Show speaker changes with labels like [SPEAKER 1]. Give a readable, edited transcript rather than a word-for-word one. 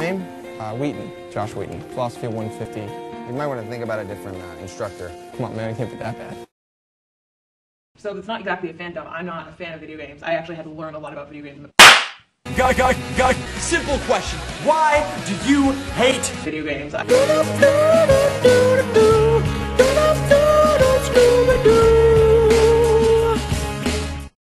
[SPEAKER 1] Name? Wheaton. Josh Wheaton. Philosophy 150.
[SPEAKER 2] You might want to think about a different instructor.
[SPEAKER 1] Come on, man, it can't be that bad.
[SPEAKER 3] So it's not exactly a fandom. I'm not a fan of video games. I actually had to learn a lot about video games.
[SPEAKER 4] Simple question. Why do you hate
[SPEAKER 3] Video games.